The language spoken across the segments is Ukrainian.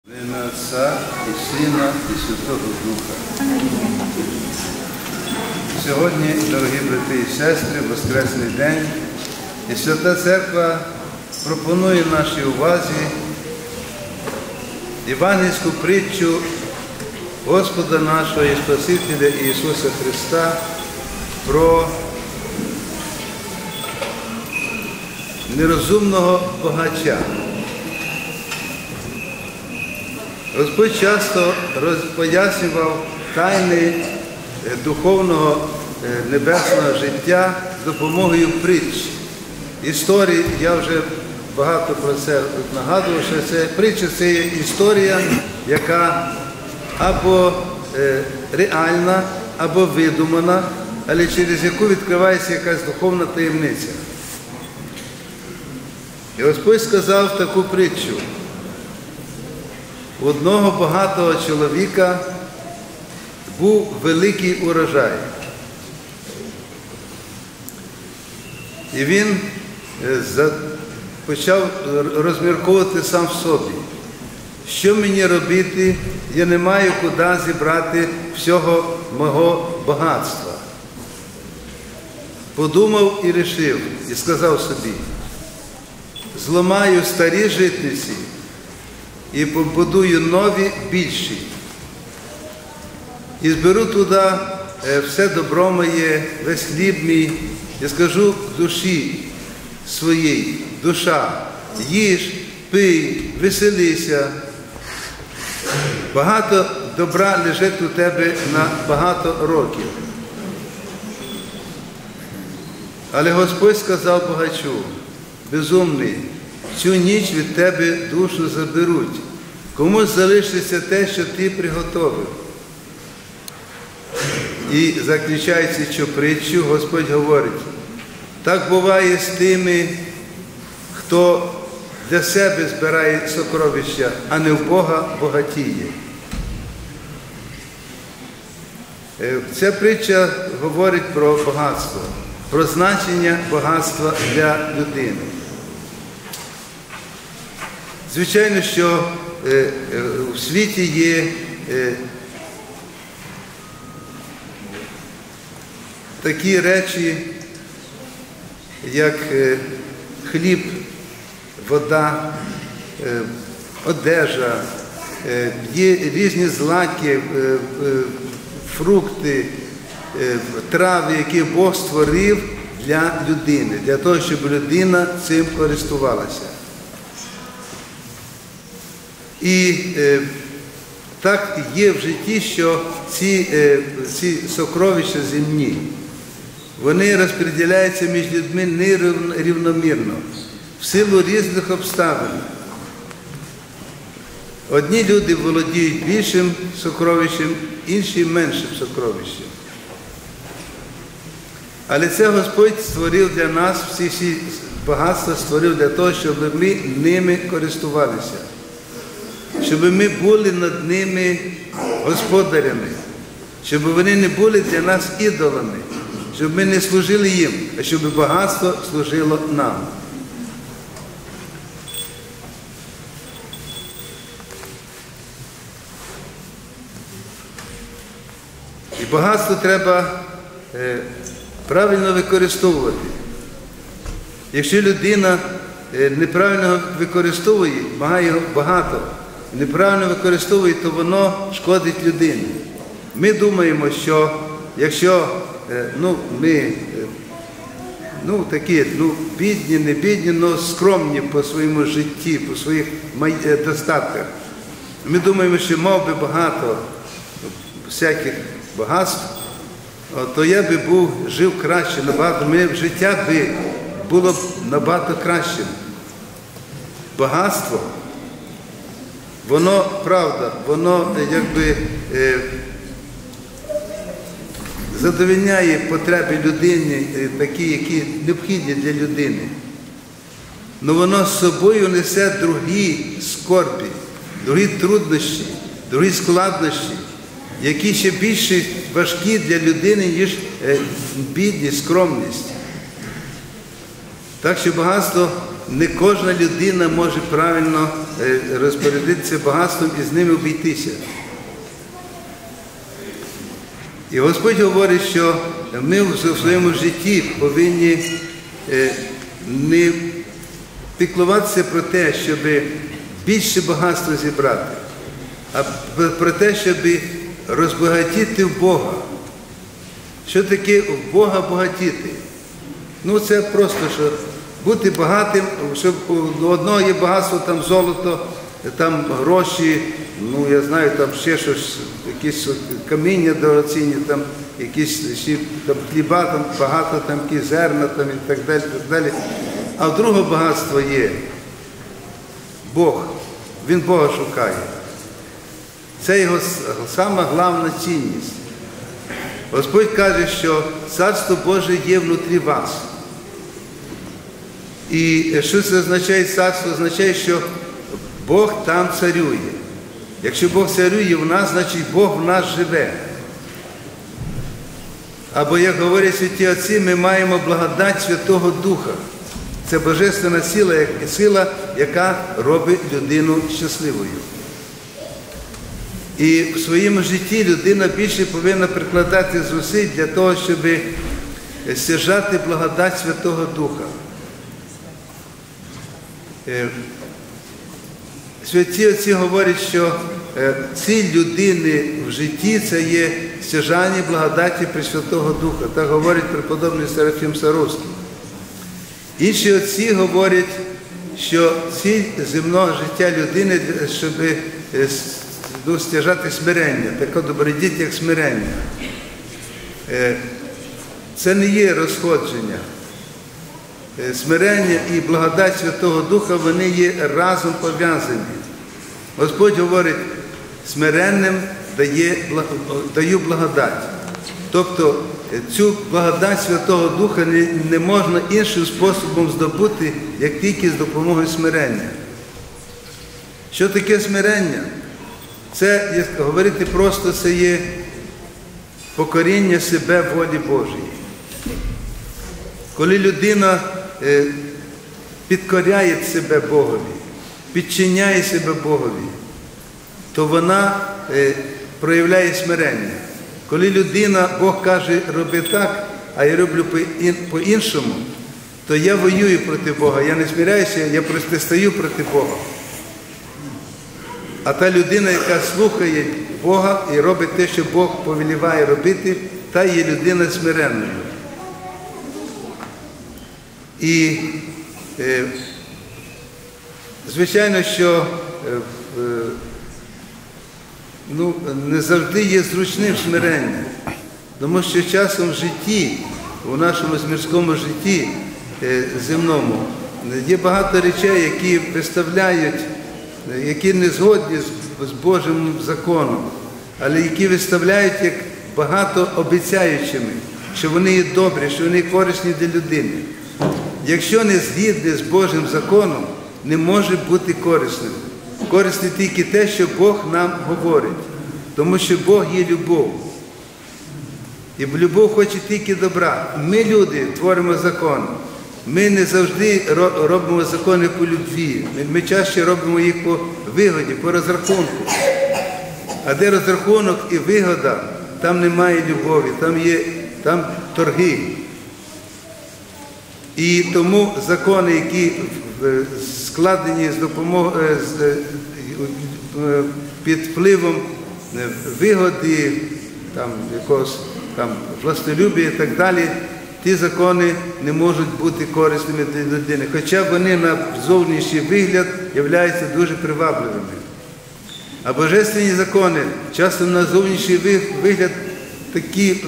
В ім'я Отця і Сина, і Святого Духа. Сьогодні, дорогі брати і сестри, Воскресний день, і Свята Церква пропонує нашій увазі євангельську притчу Господа нашого і Спасителя Ісуса Христа про нерозумного багача. Господь часто пояснював тайни духовного небесного життя з допомогою притч. Історії, я вже багато про це нагадував, що це притча – це є історія, яка або реальна, або видумана, але через яку відкривається якась духовна таємниця. І Господь сказав таку притчу. У одного багатого чоловіка був великий урожай. І він почав розмірковувати сам в собі. Що мені робити? Я не маю куди зібрати всього мого багатства. Подумав і рішив, і сказав собі, зламаю старі житниці і побудую нові, більші. І зберу туди все добро моє, весь хліб мій, і скажу душі своїй, душа, їж, пий, веселися. Багато добра лежить у тебе на багато років. Але Господь сказав багачу, безумний, цю ніч від тебе душу заберуть. Комусь залишиться те, що ти приготовив. І заключаючи цю притчу, Господь говорить, так буває з тими, хто для себе збирає сокровища, а не в Бога багатіє. Ця притча говорить про багатство, про значення багатства для людини. Звичайно, що в світі є такі речі, як хліб, вода, одежа, є різні злаки, фрукти, трави, які Бог створив для людини, для того, щоб людина цим користувалася. І так є в житті, що ці сокровища земні, вони розподіляються між людьми нерівномірно, в силу різних обставин. Одні люди володіють більшим сокровищем, інші меншим сокровищем. Але це Господь створив для нас, всі багатства створив для того, щоб ми ними користувалися. Щоб ми були над ними господарями, щоб вони не були для нас ідолами, щоб ми не служили їм, а щоб багатство служило нам. І багатство треба правильно використовувати. Якщо людина неправильно використовує, має багато, неправильно використовує, то воно шкодить людині. Ми думаємо, що якщо ми такі, бідні, не бідні, але скромні по своєму житті, по своїх достатках, ми думаємо, що мав би багато всяких багатств, то я би жив краще, набагато, моє життя би було б набагато кращим. Багатство, воно, правда, воно якби задовольняє потреби людини, такі, які необхідні для людини. Але воно з собою несе другі скорбі, другі труднощі, другі складнощі, які ще більше важкі для людини, ніж бідність, скромність. Так що багатство не кожна людина може правильно розпорядитися багатством і з ними обійтися. І Господь говорить, що ми в своєму житті повинні не піклуватися про те, щоб більше багатства зібрати, а про те, щоб розбагатіти в Бога. Що таке в Бога багатіти? Ну, це просто, що бути багатим, щоб у одного є багатство, там золото, там гроші, ну, я знаю, там ще щось, якісь каміння дорогоцінні, там якісь ще, там, хліба, там багато, там якісь зерна, там і так далі, так далі. А в другого багатство є Бог. Він Бога шукає. Це його сама головна цінність. Господь каже, що Царство Боже є внутрі вас. І що це означає царство? Означає, що Бог там царює. Якщо Бог царює в нас, значить Бог в нас живе. Або, як говорять святі отці, ми маємо благодать Святого Духа. Це божественна сила, яка робить людину щасливою. І в своєму житті людина більше повинна прикладати зусиль для того, щоб стяжати благодать Святого Духа. Святі отці говорять, що ціль людини в житті – це є стяжання благодаті Пресвятого Духа. Так говорить преподобний Серафім Саровський. Інші отці говорять, що ціль земного життя людини, щоб стяжати смирення, таке добродіть, як смирення. Це не є розходження. Смирення і благодать Святого Духа, вони є разом пов'язані. Господь говорить, смиренним даю благодать. Тобто цю благодать Святого Духа не можна іншим способом здобути, як тільки з допомогою смирення. Що таке смирення? Це, як говорити просто, це є покоріння себе волі Божої. Коли людина підкоряє себе Богові, підчиняє себе Богові, то вона проявляє смирення. Коли людина, Бог каже, роби так, а я роблю по-іншому, то я воюю проти Бога, я не смиряюся, я протистаю проти Бога. А та людина, яка слухає Бога і робить те, що Бог повеліває робити, та є людина смиренною. І, звичайно, що не завжди є зручним смирення, тому що часом в житті, у нашому мирському житті земному, є багато речей, які виставляють, які не згодні з Божим законом, але які виставляють як багато обіцяючими, що вони є добрі, що вони корисні для людини. Якщо не згідне з Божим законом, не може бути корисним. Корисне тільки те, що Бог нам говорить. Тому що Бог є любов. І любов хоче тільки добра. Ми, люди, творимо закон. Ми не завжди робимо закони по любві. Ми чаще робимо їх по вигоді, по розрахунку. А де розрахунок і вигода, там немає любові, там торги. І тому закони, які складені під впливом вигоди, якогось властолюбія і так далі, ті закони не можуть бути корисними для людини. Хоча вони на зовнішній вигляд являються дуже привабливими. А божественні закони часом на зовнішній вигляд такі,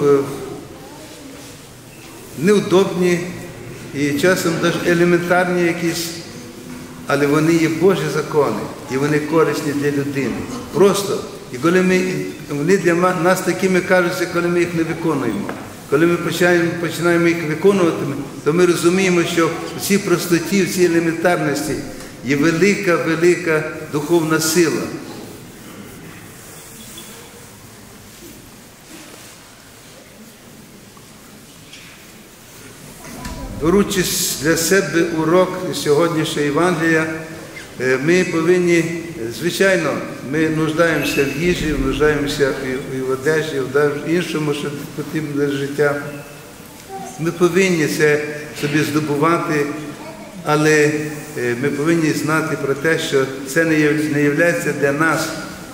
неудобні і часом навіть елементарні якісь, але вони є Божі закони і вони корисні для людини. Просто. І коли вони для нас такими кажуться, коли ми їх не виконуємо. Коли ми починаємо їх виконувати, то ми розуміємо, що в цій простоті, в цій елементарності є велика, велика духовна сила. беручи для себе урок сьогоднішнього Євангелія, ми повинні, звичайно, ми нуждаємося в їжі, нуждаємося і в одежі, в іншому, що потрібно для життя. Ми повинні це собі здобувати, але ми повинні знати про те, що це не є для нас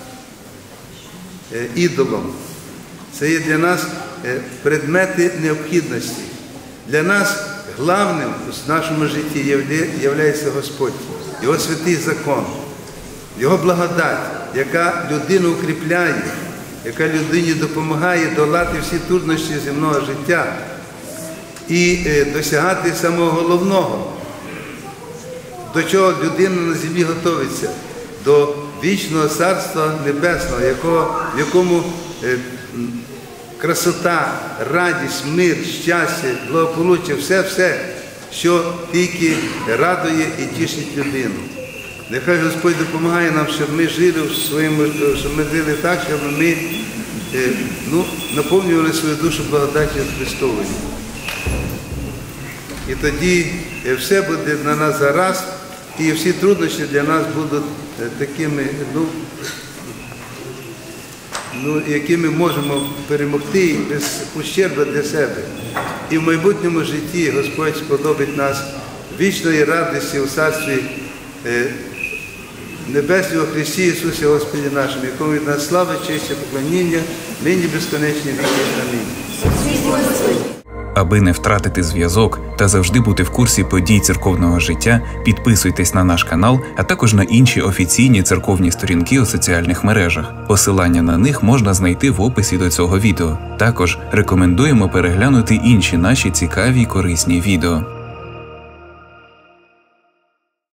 ідолом. Це є для нас предмети необхідності. Для нас головним в нашому житті є Господь, Його святий закон, Його благодать, яка людину укріпляє, яка людині допомагає долати всі труднощі земного життя і досягати самого головного, до чого людина на землі готовиться, до вічного Царства Небесного, в якому красота, радість, мир, щастя, благополуччя, все, що тільки радує і тішить людину. Нехай Господь допомагає нам, щоб ми жили так, щоб ми наповнювали свою душу благодаттю Христовою. І тоді все буде на нас гаразд, і всі труднощі для нас будуть такими, які ми можемо перемогти без ущерба для себе. І в майбутньому житті Господь сподобить нас вічної радості у Царстві Небесному Христі Ісусі Господі нашому, якому від нас слава, честь і поклоніння, нині безконечні віки. Амінь. Аби не втратити зв'язок та завжди бути в курсі подій церковного життя, підписуйтесь на наш канал, а також на інші офіційні церковні сторінки у соціальних мережах. Посилання на них можна знайти в описі до цього відео. Також рекомендуємо переглянути інші наші цікаві й корисні відео.